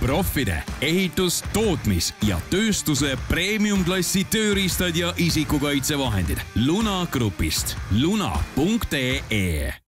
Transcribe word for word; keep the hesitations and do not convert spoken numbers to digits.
Profide, ehitus, tootmis ja tööstuse premium-klassi tööriistad ja isikukaitsevahendid Luna Grupist. luna punkt ee